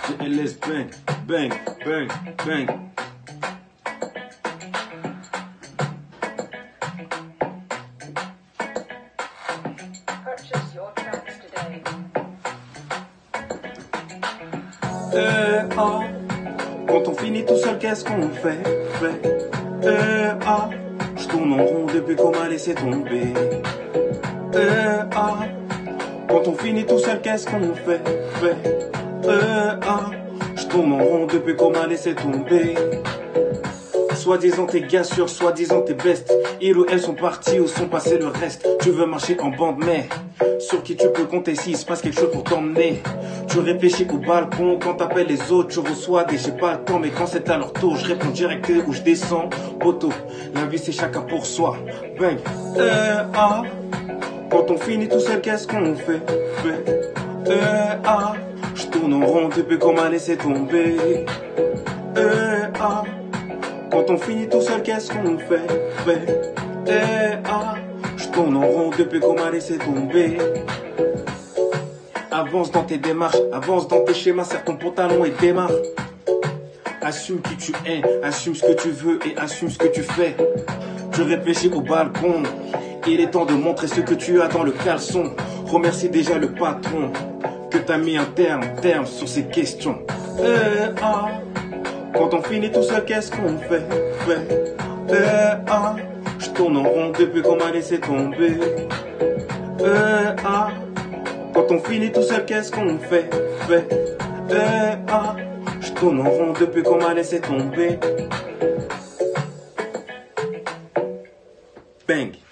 GLS bang, bang, bang, bang. Purchase your tracks today. Quand on finit tout seul, qu'est-ce qu'on fait? Je tourne en rond depuis qu'on m'a laissé tomber. Quand on finit tout seul, qu'est-ce qu'on fait? Je tourne en rond depuis qu'on m'a laissé tomber. Soi-disant t'es gars sûrs, soi-disant t'es best. Ils ou elles sont partis ou sont passés le reste. Tu veux marcher en bande mais sur qui tu peux compter s'il se passe quelque chose pour t'emmener. Tu réfléchis au balcon quand t'appelles les autres. Tu reçois des j'ai pas le temps mais quand c'est à leur tour je réponds direct où je descends. Poteau, la vie c'est chacun pour soi. Bang. Quand on finit tout seul qu'est-ce qu'on fait? Je tourne en rond depuis qu'on m'a laissé tomber. Quand on finit tout seul, qu'est-ce qu'on fait? Je tourne en rond depuis qu'on m'a laissé tomber. Avance dans tes démarches, avance dans tes schémas, serre ton pantalon et démarre. Assume qui tu es, assume ce que tu veux et assume ce que tu fais. Tu réfléchis au balcon, il est temps de montrer ce que tu as dans le caleçon. Remercie déjà le patron que t'as mis un terme sur ces questions. Quand on finit tout seul, qu'est-ce qu'on fait? Je tourne en rond depuis qu'on m'a laissé tomber. Quand on finit tout seul, qu'est-ce qu'on fait? Je tourne en rond depuis qu'on m'a laissé tomber. Bang.